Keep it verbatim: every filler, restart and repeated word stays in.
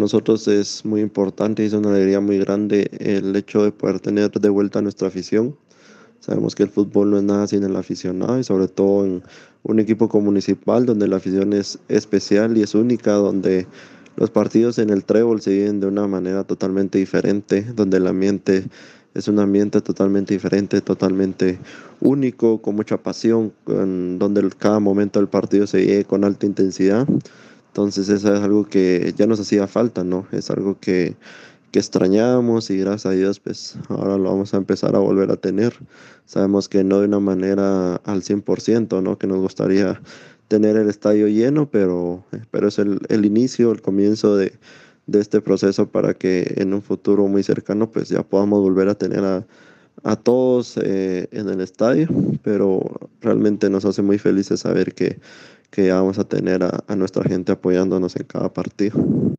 nosotros es muy importante y es una alegría muy grande el hecho de poder tener de vuelta nuestra afición. Sabemos que el fútbol no es nada sin el aficionado y sobre todo en un equipo como Municipal donde la afición es especial y es única, donde los partidos en el Trébol se viven de una manera totalmente diferente, donde el ambiente es un ambiente totalmente diferente, totalmente único, con mucha pasión, con- donde el- cada momento del partido se vive con alta intensidad. Entonces eso es algo que ya nos hacía falta, ¿no? Es algo que, que extrañábamos y gracias a Dios, pues ahora lo vamos a empezar a volver a tener. Sabemos que no de una manera al cien por ciento, ¿no? Que nos gustaría tener el estadio lleno, pero, pero es el, el inicio, el comienzo de, de este proceso para que en un futuro muy cercano, pues ya podamos volver a tener a, a todos eh, en el estadio, pero realmente nos hace muy felices saber que, que ya vamos a tener a, a nuestra gente apoyándonos en cada partido.